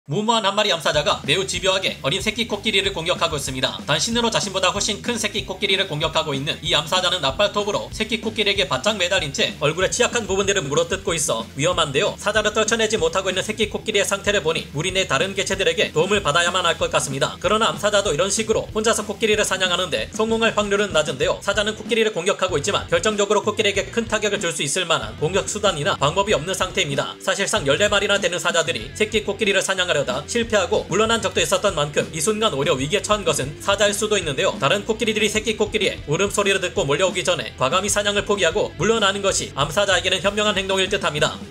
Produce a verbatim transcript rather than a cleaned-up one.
무모한 한 마리 암사자가 매우 집요하게 어린 새끼 코끼리를 공격하고 있습니다. 단신으로 자신보다 훨씬 큰 새끼 코끼리를 공격하고 있는 이 암사자는 앞발톱으로 새끼 코끼리에게 바짝 매달린 채 얼굴의 취약한 부분들을 물어뜯고 있어 위험한데요. 사자를 떨쳐내지 못하고 있는 새끼 코끼리의 상태를 보니 무리 내 다른 개체들에게 도움을 받아야만 할 것 같습니다. 그러나 암사자도 이런 식으로 혼자서 코끼리를 사냥하는데 성공할 확률은 낮은데요. 사자는 코끼리를 공격하고 있지만 결정적으로 코끼리에게 큰 타격을 줄 수 있을 만한 공격 수단이나 방법이 없는 상태입니다. 사실상 열네 마리나 되는 사자들이 새끼 코끼리를 사냥하려다 실패하고 물러난 적도 있었던 만큼 이 순간 오히려 위기에 처한 것은 사자일 수도 있는데요. 다른 코끼리들이 새끼 코끼리의 울음소리를 듣고 몰려오기 전에 과감히 사냥을 포기하고 물러나는 것이 암사자에게는 현명한 행동일 듯합니다.